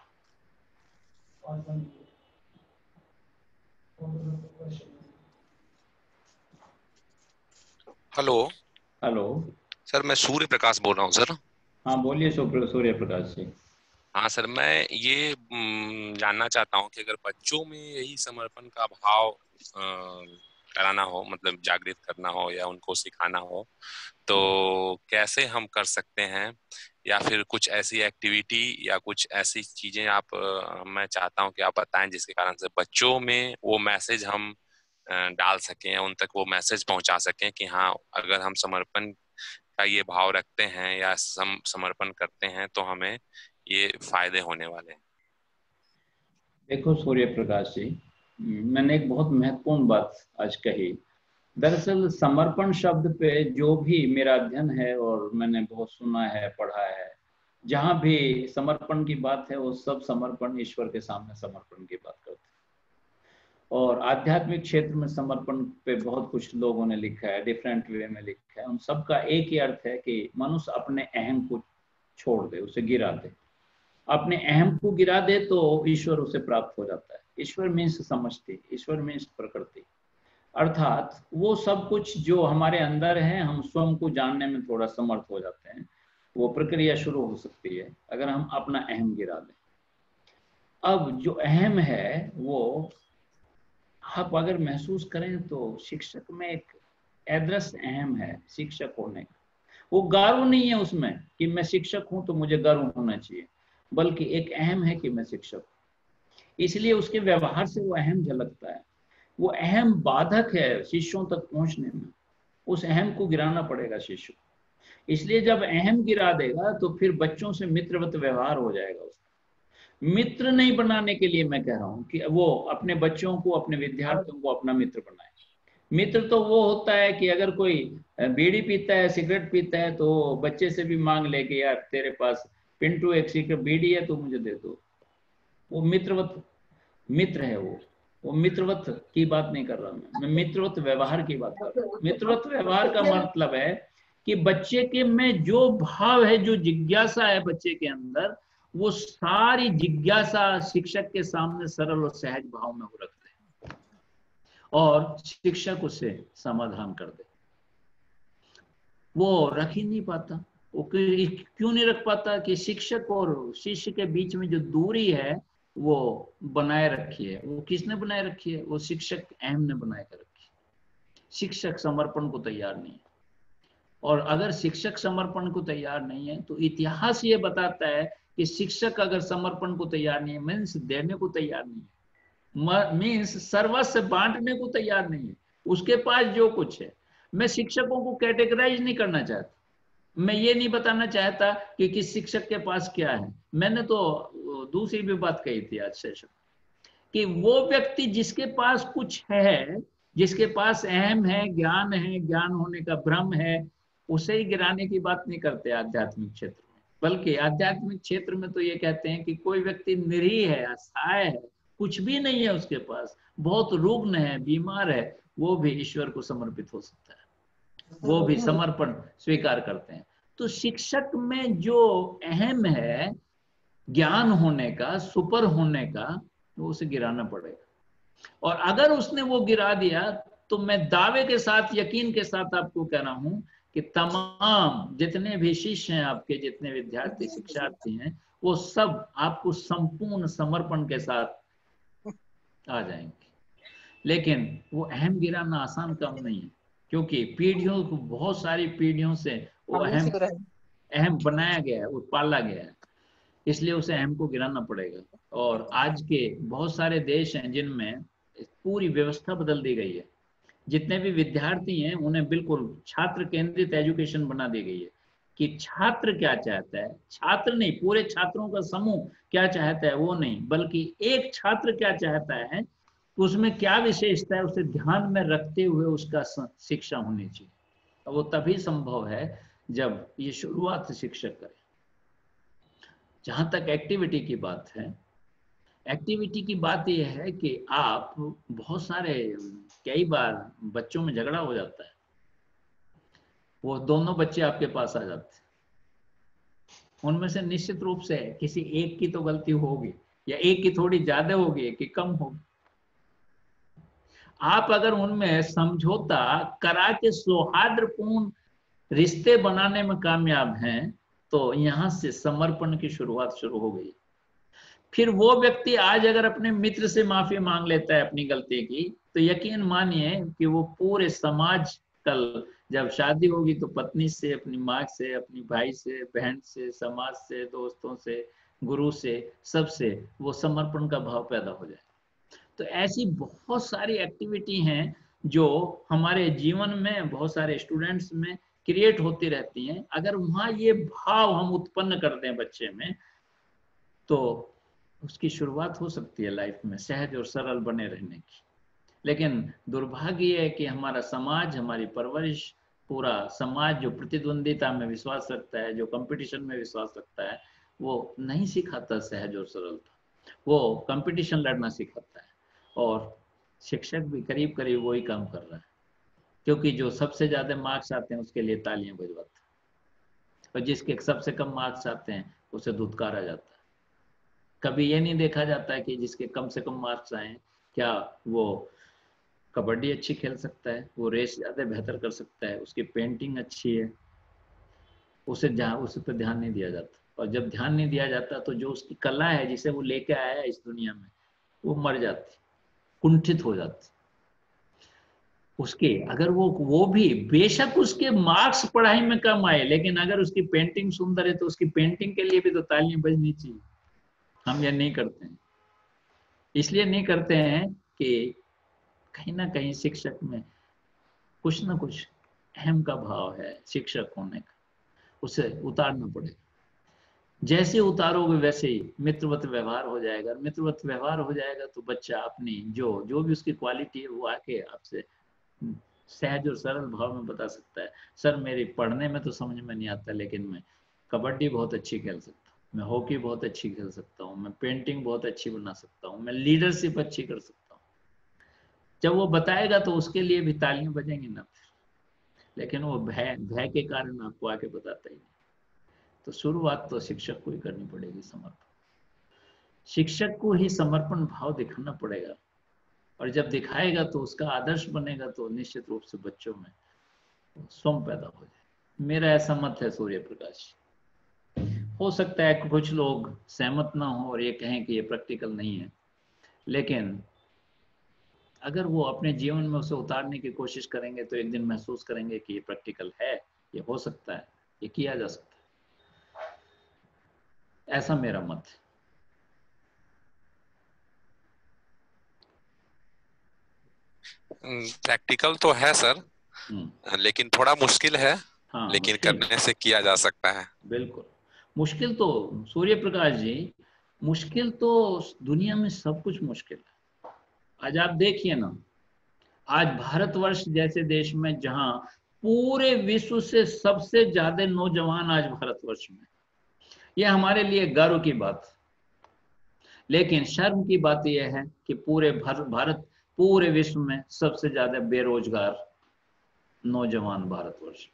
हेलो हेलो सर, मैं सूर्य प्रकाश बोल रहा हूँ सर। हाँ बोलिए सूर्य प्रकाश जी। हाँ सर, मैं ये जानना चाहता हूँ कि अगर बच्चों में यही समर्पण का भाव कराना हो, मतलब जागृत करना हो या उनको सिखाना हो, तो कैसे हम कर सकते हैं? या फिर कुछ ऐसी एक्टिविटी या कुछ ऐसी चीजें आप मैं चाहता हूँ कि आप बताएं जिसके कारण से बच्चों में वो मैसेज हम डाल सकें, उन तक वो मैसेज पहुंचा सकें कि हाँ, अगर हम समर्पण का ये भाव रखते हैं या समर्पण करते हैं तो हमें ये फायदे होने वाले हैं। देखो सूर्य प्रकाश जी, मैंने एक बहुत महत्वपूर्ण बात आज कही। दरअसल समर्पण शब्द पे जो भी मेरा अध्ययन है और मैंने बहुत सुना है, पढ़ा है, जहाँ भी समर्पण की बात है वो सब समर्पण ईश्वर के सामने समर्पण की बात करते हैं। और आध्यात्मिक क्षेत्र में समर्पण पे बहुत कुछ लोगों ने लिखा है, डिफरेंट वे में लिखा है। उन सबका एक ही अर्थ है कि मनुष्य अपने अहम को छोड़ दे, उसे गिरा दे। अपने अहम को गिरा दे तो ईश्वर उसे प्राप्त हो जाता है। ईश्वर मीन्स समष्टि, ईश्वर मीन्स प्रकृति, अर्थात वो सब कुछ जो हमारे अंदर है, हम स्वयं को जानने में थोड़ा समर्थ हो जाते हैं। वो प्रक्रिया शुरू हो सकती है अगर हम अपना अहम गिरा दें। अब जो अहम है वो आप अगर महसूस करें तो शिक्षक में एक अदृश्य अहम है शिक्षक होने का। वो गर्व नहीं है उसमें कि मैं शिक्षक हूं तो मुझे गर्व होना चाहिए, बल्कि एक अहम है कि मैं शिक्षक हूं। इसलिए उसके व्यवहार से वो अहम झलकता है। वो अहम बाधक है शिष्यों तक पहुंचने में। उस अहम को गिराना पड़ेगा शिष्य को। इसलिए जब अहम गिरा देगा तो फिर बच्चों से मित्रवत व्यवहार हो जाएगा उसका। मित्र नहीं बनाने के लिए मैं कह रहा हूँ कि वो अपने बच्चों को, अपने विद्यार्थियों को अपना मित्र बनाए। मित्र तो वो होता है कि अगर कोई बीड़ी पीता है, सिगरेट पीता है, तो बच्चे से भी मांग ले कि यार तेरे पास पिंटू एक सिगरेट बीड़ी है तो मुझे दे दो। वो मित्रवत मित्र है। वो मित्रवत की बात नहीं कर रहा मैं मित्रवत व्यवहार की बात कर रहा हूँ। मित्रवत व्यवहार का मतलब है कि बच्चे के में जो भाव है, जो जिज्ञासा है बच्चे के अंदर, वो सारी जिज्ञासा शिक्षक के सामने सरल और सहज भाव में वो रख दे और शिक्षक उसे समाधान कर दे। वो रख ही नहीं पाता। वो क्यों नहीं रख पाता? कि शिक्षक और शिष्य के बीच में जो दूरी है वो बनाए रखी है। वो किसने बनाए रखी है? वो शिक्षक अहम ने बनाए कर रखी है। शिक्षक समर्पण को तैयार नहीं है। और अगर शिक्षक समर्पण को तैयार नहीं है तो इतिहास ये बताता है कि शिक्षक अगर समर्पण को तैयार नहीं है, मीन्स देने को तैयार नहीं है, मीन्स सर्वस्व बांटने को तैयार नहीं है। उसके पास जो कुछ है, मैं शिक्षकों को कैटेगराइज नहीं करना चाहता। मैं ये नहीं बताना चाहता कि किस शिक्षक के पास क्या है। मैंने तो दूसरी भी बात कही थी आज सेशन, कि वो व्यक्ति जिसके पास कुछ है, जिसके पास अहम है, ज्ञान होने का भ्रम है, उसे ही गिराने की बात नहीं करते आध्यात्मिक क्षेत्र में। बल्कि आध्यात्मिक क्षेत्र में तो ये कहते हैं कि कोई व्यक्ति निरीह है, असहाय है, कुछ भी नहीं है उसके पास, बहुत रुग्ण है, बीमार है, वो भी ईश्वर को समर्पित हो सकता है, वो भी समर्पण स्वीकार करते हैं। तो शिक्षक में जो अहम है ज्ञान होने का, सुपर होने का, तो उसे गिराना पड़ेगा। और अगर उसने वो गिरा दिया तो मैं दावे के साथ, यकीन के साथ आपको कह रहा हूं कि तमाम जितने भी शिष्य हैं आपके, जितने विद्यार्थी शिक्षार्थी हैं, वो सब आपको संपूर्ण समर्पण के साथ आ जाएंगे। लेकिन वो अहम गिराना आसान काम नहीं है, क्योंकि पीढ़ियों को, बहुत सारी पीढ़ियों से वो अहम बनाया गया है, वो पाला गया है, इसलिए उसे अहम को गिराना पड़ेगा। और आज के बहुत सारे देश हैं जिनमें पूरी व्यवस्था बदल दी गई है। जितने भी विद्यार्थी हैं उन्हें बिल्कुल छात्र केंद्रित एजुकेशन बना दी गई है, कि छात्र क्या चाहता है, छात्र नहीं, पूरे छात्रों का समूह क्या चाहता है वो नहीं, बल्कि एक छात्र क्या चाहता है, उसमें क्या विशेषता है, उसे ध्यान में रखते हुए उसका शिक्षा होनी चाहिए। वो तभी संभव है जब ये शुरुआत से शिक्षक करे। जहां तक एक्टिविटी की बात है, एक्टिविटी की बात यह है कि आप बहुत सारे, कई बार बच्चों में झगड़ा हो जाता है, वो दोनों बच्चे आपके पास आ जाते हैं, उनमें से निश्चित रूप से किसी एक की तो गलती होगी, या एक की थोड़ी ज्यादा होगी, एक की कम होगी। आप अगर उनमें समझौता करा के सौहार्दपूर्ण रिश्ते बनाने में कामयाब हैं, तो यहां से समर्पण की शुरुआत शुरू हो गई। फिर वो व्यक्ति आज अगर अपने मित्र से माफी मांग लेता है अपनी गलती की, तो यकीन मानिए कि वो पूरे समाज, कल जब शादी होगी तो पत्नी से, अपनी माँ से, अपनी भाई से, बहन से, समाज से, दोस्तों से, गुरु से, सबसे वो समर्पण का भाव पैदा हो जाए। तो ऐसी बहुत सारी एक्टिविटी हैं जो हमारे जीवन में, बहुत सारे स्टूडेंट्स में क्रिएट होती रहती हैं। अगर वहाँ ये भाव हम उत्पन्न करते हैं बच्चे में, तो उसकी शुरुआत हो सकती है लाइफ में सहज और सरल बने रहने की। लेकिन दुर्भाग्य है कि हमारा समाज, हमारी परवरिश, पूरा समाज जो प्रतिद्वंदिता में विश्वास रखता है, जो कंपटीशन में विश्वास रखता है, वो नहीं सिखाता सहज और सरलता, वो कंपटीशन लड़ना सिखाता है। और शिक्षक भी करीब करीब वही काम कर रहा है, क्योंकि जो सबसे ज्यादा मार्क्स आते हैं उसके लिए तालियां बजवाते हैं, और जिसके सबसे कम मार्क्स आते हैं उसे धुतकारा जाता है। कभी ये नहीं देखा जाता है कि जिसके कम से कम मार्क्स आए, क्या वो कबड्डी अच्छी खेल सकता है, वो रेस ज्यादा बेहतर कर सकता है, उसकी पेंटिंग अच्छी है, उसे पर ध्यान नहीं दिया जाता। और जब ध्यान नहीं दिया जाता तो जो उसकी कला है, जिसे वो लेके आया है इस दुनिया में, वो मर जाती, कुंठित हो जाती। उसके अगर वो भी बेशक उसके मार्क्स पढ़ाई में कम आए, लेकिन अगर उसकी पेंटिंग सुंदर है तो उसकी पेंटिंग के लिए भी तो तालियां बजनी चाहिए। हम ये नहीं करते हैं। इसलिए नहीं करते हैं कि कहीं ना कहीं शिक्षक में कुछ ना कुछ अहम का भाव है शिक्षक होने का, उसे उतारना पड़ेगा। जैसे उतारोगे वैसे ही मित्रवत व्यवहार हो जाएगा। मित्रवत व्यवहार हो जाएगा तो बच्चा अपनी जो जो भी उसकी क्वालिटी है वो आके आपसे सहज और सरल भाव में बता सकता है, सर मेरी पढ़ने में तो समझ में नहीं आता, लेकिन मैं कबड्डी बहुत अच्छी खेल सकता हूँ, मैं हॉकी बहुत अच्छी खेल सकता हूँ, मैं पेंटिंग बहुत अच्छी बना सकता हूँ, मैं लीडरशिप अच्छी कर सकता हूँ। जब वो बताएगा तो उसके लिए भी तालियां बजेंगी ना फिर, लेकिन वो भय भय के कारण आपको आके बताता ही नहीं। तो शुरुआत तो शिक्षक को ही करनी पड़ेगी, समर्पण। शिक्षक को ही समर्पण भाव दिखाना पड़ेगा, और जब दिखाएगा तो उसका आदर्श बनेगा, तो निश्चित रूप से बच्चों में स्वयं पैदा हो जाए। मेरा ऐसा मत है सूर्य प्रकाश। हो सकता है कुछ लोग सहमत ना हो और ये कहें कि ये प्रैक्टिकल नहीं है, लेकिन अगर वो अपने जीवन में उसे उतारने की कोशिश करेंगे तो एक दिन महसूस करेंगे कि ये प्रैक्टिकल है, ये हो सकता है, ये किया जा सकता है। ऐसा मेरा मत है। प्रैक्टिकल तो है सर, लेकिन थोड़ा मुश्किल है। हाँ, लेकिन मुश्किल, करने से किया जा सकता है। बिल्कुल। मुश्किल तो सूर्य प्रकाश जी, मुश्किल तो दुनिया में सब कुछ मुश्किल है। आज आप देखिए ना, आज भारतवर्ष जैसे देश में जहां पूरे विश्व से सबसे ज्यादा नौजवान आज भारतवर्ष में, यह हमारे लिए गर्व की बात। लेकिन शर्म की बात यह है कि पूरे भारत, पूरे विश्व में सबसे ज्यादा बेरोजगार नौजवान भारतवर्ष।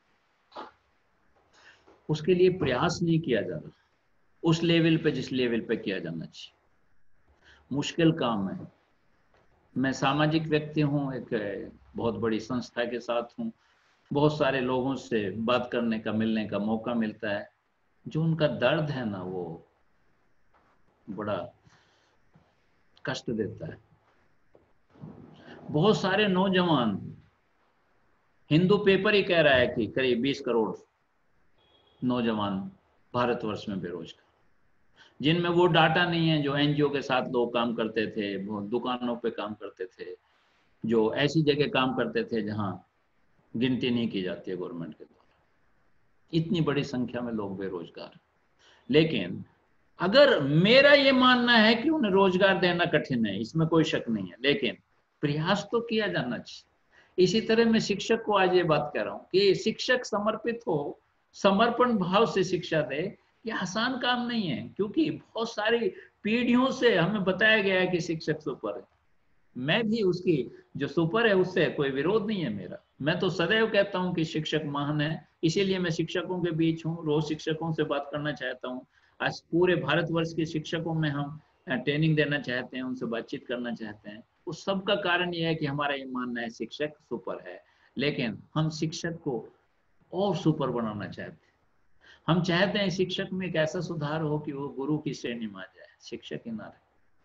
उसके लिए प्रयास नहीं किया जा रहा उस लेवल पे जिस लेवल पे किया जाना चाहिए। मुश्किल काम है। मैं सामाजिक व्यक्ति हूँ, एक बहुत बड़ी संस्था के साथ हूँ, बहुत सारे लोगों से बात करने का, मिलने का मौका मिलता है। जो उनका दर्द है ना, वो बड़ा कष्ट देता है। बहुत सारे नौजवान, हिंदू पेपर ही कह रहा है कि करीब 20 करोड़ नौजवान भारतवर्ष में बेरोजगार, जिनमें वो डाटा नहीं है जो एनजीओ के साथ लोग काम करते थे, वो दुकानों पे काम करते थे, जो ऐसी जगह काम करते थे जहां गिनती नहीं की जाती है गवर्नमेंट के द्वारा। इतनी बड़ी संख्या में लोग बेरोजगार। लेकिन अगर मेरा ये मानना है कि उन्हें रोजगार देना कठिन है, इसमें कोई शक नहीं है, लेकिन प्रयास तो किया जाना चाहिए। इसी तरह मैं शिक्षक को आज ये बात कह रहा हूँ कि शिक्षक समर्पित हो, समर्पण भाव से शिक्षा दे। ये आसान काम नहीं है, क्योंकि बहुत सारी पीढ़ियों से हमें बताया गया है कि शिक्षक सुपर है। मैं भी उसकी जो सुपर है उससे कोई विरोध नहीं है मेरा। मैं तो सदैव कहता हूं कि शिक्षक महान है, इसीलिए मैं शिक्षकों के बीच हूं, रोज शिक्षकों से बात करना चाहता हूं। आज पूरे भारतवर्ष के शिक्षकों में हम ट्रेनिंग देना चाहते हैं, उनसे बातचीत करना चाहते हैं। उस सब का कारण यह है कि हमारा ये मानना है शिक्षक सुपर है। लेकिन हम शिक्षक को और सुपर बनाना चाहते हैं। हम चाहते हैं शिक्षक में एक ऐसा सुधार हो कि वो गुरु की श्रेणी में आ जाए, शिक्षक ही ना रहे।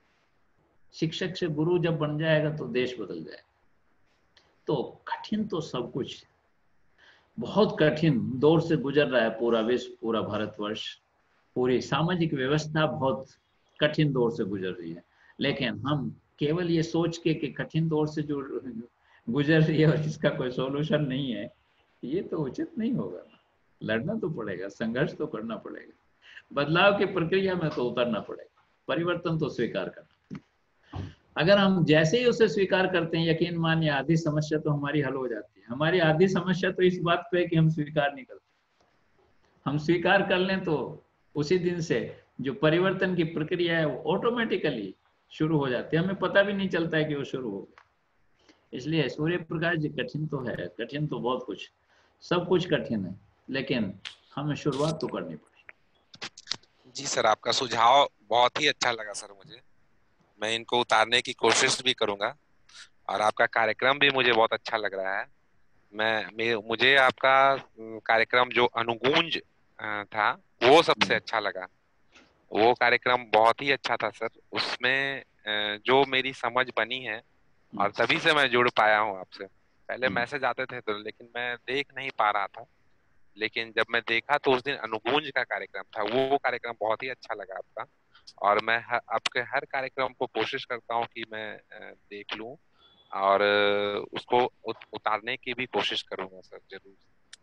शिक्षक से गुरु जब बन जाएगा तो देश बदल जाएगा। तो कठिन तो सब कुछ, बहुत कठिन दौर से गुजर रहा है पूरा विश्व, पूरा भारतवर्ष, पूरी सामाजिक व्यवस्था बहुत कठिन दौर से गुजर रही है। लेकिन हम केवल ये सोच के कि कठिन दौर से जो गुजर रही है और इसका कोई सॉल्यूशन नहीं है, ये तो उचित नहीं होगा। लड़ना तो पड़ेगा, संघर्ष तो करना पड़ेगा, बदलाव की प्रक्रिया में तो उतरना पड़ेगा, परिवर्तन तो स्वीकार करना। अगर हम जैसे ही उसे स्वीकार करते हैं, यकीन मानिए आधी समस्या तो हमारी हल हो जाती है। हमारी आधी समस्या तो इस बात पे है कि हम स्वीकार नहीं करते। हम स्वीकार कर लें तो उसी दिन से जो परिवर्तन की प्रक्रिया है वो ऑटोमेटिकली शुरू हो जाती है, हमें पता भी नहीं चलता है कि वो शुरू हो गया। इसलिए सूर्य प्रकाश जी, कठिन तो है, कठिन तो बहुत कुछ, सब कुछ कठिन है, लेकिन हमें शुरुआत तो करनी पड़ेगी। जी सर, आपका सुझाव बहुत ही अच्छा लगा सर मुझे। मैं इनको उतारने की कोशिश भी करूंगा, और आपका कार्यक्रम भी मुझे बहुत अच्छा लग रहा है। मुझे आपका कार्यक्रम जो अनुगूंज था, वो सबसे अच्छा लगा। वो कार्यक्रम बहुत ही अच्छा था सर। उसमें जो मेरी समझ बनी है, और तभी से मैं जुड़ पाया हूँ आपसे। पहले मैसेज आते थे तो, लेकिन मैं देख नहीं पा रहा था। लेकिन जब मैं देखा तो उस दिन अनुगूंज का कार्यक्रम था, वो कार्यक्रम बहुत ही अच्छा लगा आपका। और मैं आपके हर कार्यक्रम को कोशिश करता हूँ कि मैं देख लूं, और उसको उतारने की भी कोशिश करूंगा सर, जरूर।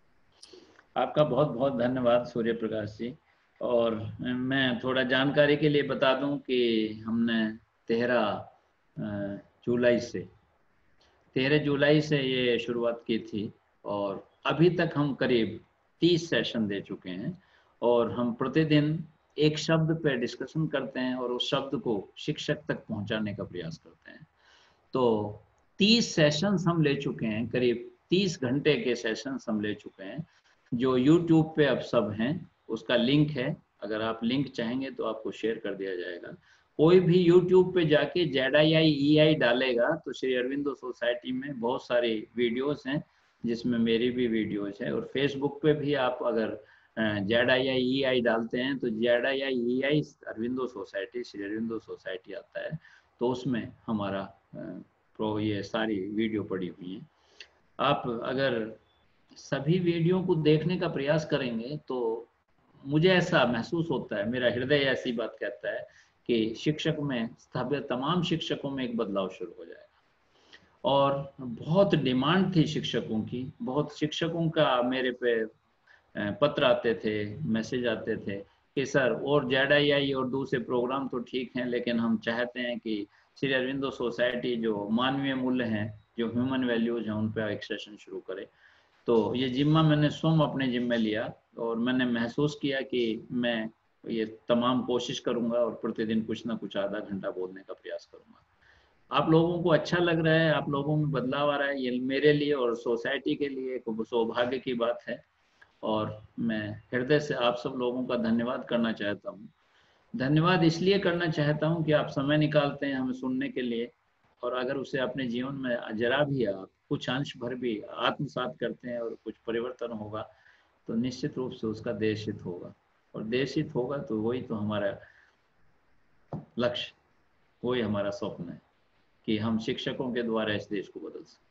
आपका बहुत बहुत धन्यवाद सूर्य प्रकाश जी। और मैं थोड़ा जानकारी के लिए बता दूं कि हमने 13 जुलाई से ये शुरुआत की थी, और अभी तक हम करीब 30 सेशन दे चुके हैं। और हम प्रतिदिन एक शब्द पे डिस्कशन करते हैं और उस शब्द को शिक्षक तक पहुंचाने का प्रयास करते हैं। तो 30 सेशंस हम ले चुके हैं, करीब 30 घंटे के सेशंस हम ले चुके हैं, जो यूट्यूब पे अब सब हैं। उसका लिंक है, अगर आप लिंक चाहेंगे तो आपको शेयर कर दिया जाएगा। कोई भी यूट्यूब पे जाके ZII डालेगा तो श्री अरविंदो सोसाइटी में बहुत सारी वीडियोस हैं, जिसमें मेरी भी वीडियोस है। और फेसबुक पे भी आप अगर ZII डालते हैं तो ZII Aurobindo society, Shri Aurobindo society आता है, तो उसमें हमारा तो ये सारी वीडियो पड़ी हुई है। आप अगर सभी वीडियो को देखने का प्रयास करेंगे तो मुझे ऐसा महसूस होता है, मेरा हृदय ऐसी बात कहता है कि शिक्षक में, तमाम शिक्षकों में एक बदलाव शुरू हो जाएगा। और बहुत डिमांड थी शिक्षकों की, बहुत शिक्षकों का मेरे पे पत्र आते थे, मैसेज आते थे कि सर और ZII और दूसरे प्रोग्राम तो ठीक हैं, लेकिन हम चाहते हैं कि श्री अरविंदो सोसाइटी जो मानवीय मूल्य हैं, जो ह्यूमन वैल्यूज हैं, उन पर एक सेशन शुरू करे। तो ये जिम्मा मैंने स्वयं अपने जिम्मे लिया और मैंने महसूस किया कि मैं ये तमाम कोशिश करूंगा और प्रतिदिन कुछ ना कुछ आधा घंटा बोलने का प्रयास करूंगा। आप लोगों को अच्छा लग रहा है, आप लोगों में बदलाव आ रहा है, ये मेरे लिए और सोसाइटी के लिए एक सौभाग्य की बात है। और मैं हृदय से आप सब लोगों का धन्यवाद करना चाहता हूँ। धन्यवाद इसलिए करना चाहता हूँ कि आप समय निकालते हैं हमें सुनने के लिए, और अगर उसे अपने जीवन में जरा भी आप कुछ अंश भर भी आत्मसात करते हैं और कुछ परिवर्तन होगा, तो निश्चित रूप से उसका देश हित होगा, और देश हित होगा तो वही तो हमारा लक्ष्य, वही हमारा स्वप्न है कि हम शिक्षकों के द्वारा इस देश को बदल सकें।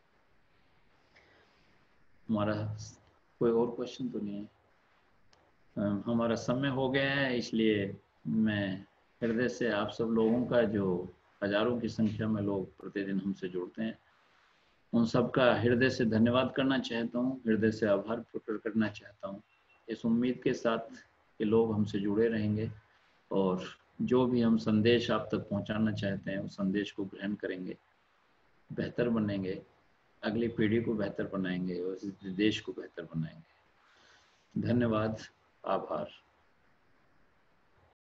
हमारा कोई और क्वेश्चन तो नहीं है? हमारा समय हो गया है, इसलिए मैं हृदय से आप सब लोगों का, जो हजारों की संख्या में लोग प्रतिदिन हमसे जुड़ते हैं, उन सब का हृदय से धन्यवाद करना चाहता हूँ, हृदय से आभार प्रकट करना चाहता हूँ, इस उम्मीद के साथ कि लोग हमसे जुड़े रहेंगे और जो भी हम संदेश आप तक पहुँचाना चाहते हैं उस संदेश को ग्रहण करेंगे, बेहतर बनेंगे, अगली पीढ़ी को बेहतर बनाएंगे और इस देश को बेहतर बनाएंगे। धन्यवाद, आभार।